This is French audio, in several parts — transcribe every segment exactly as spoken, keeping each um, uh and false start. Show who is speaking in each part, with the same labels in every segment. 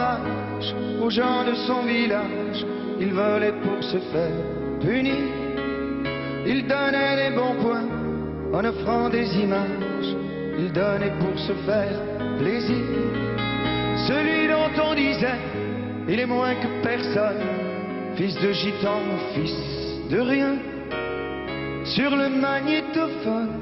Speaker 1: hommage aux gens de son village. Il volait pour se faire punir. Il donnait des bons points en offrant des images. Il donnait pour se faire plaisir. Celui dont on disait, il est moins que personne, fils de gitan, fils de rien, sur le magnétophone.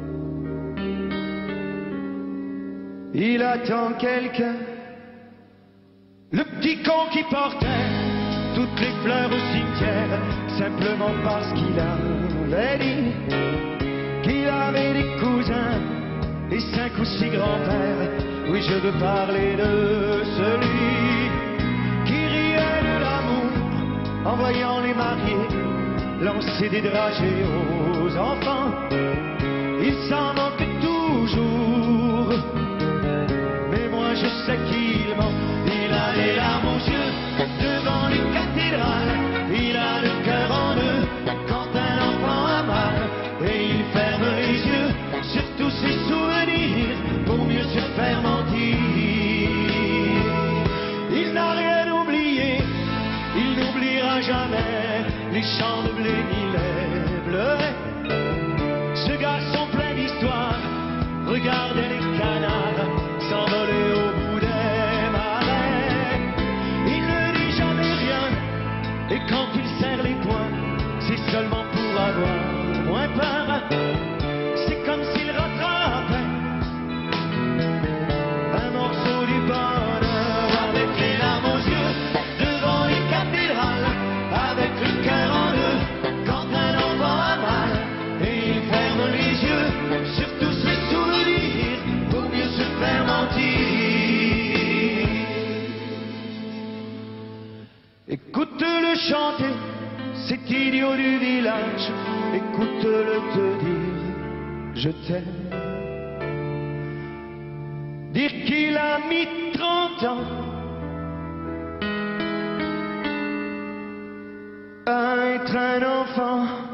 Speaker 1: Il attend quelqu'un, le petit con qui portait toutes les fleurs au cimetière, simplement parce qu'il avait dit qu'il avait des cousins et cinq ou six grands-pères. Oui, je veux parler de celui qui riait de l'amour en voyant les mariés lancer des dragées aux enfants. Il s'en manque toujours, mais moi je sais qu'il ment. Il a les larmes aux yeux devant les cathédrales. Il a le cœur en deux quand un enfant a mal. Et il ferme les yeux sur tous ses souvenirs pour mieux se faire mentir. Il n'a rien oublié, il n'oubliera jamais les champs de blé ni les bleus. Ce garçon plein d'histoire regardait les canards s'envoler au bout des marais. Il ne dit jamais rien, et quand il serre les poings, c'est seulement pour avoir moins peur. C'est comme s'il rattrapait un morceau du bonheur. Avec les larmes aux yeux devant les cathédrales, avec le cœur en deux quand un enfant a mal. Et il ferme les yeux sur tous ses souvenirs pour mieux se faire mentir. Écoute-le chanter, cet idiot du village. Écoute-le te dire je t'aime. Dire qu'il a mis trente ans à être un enfant.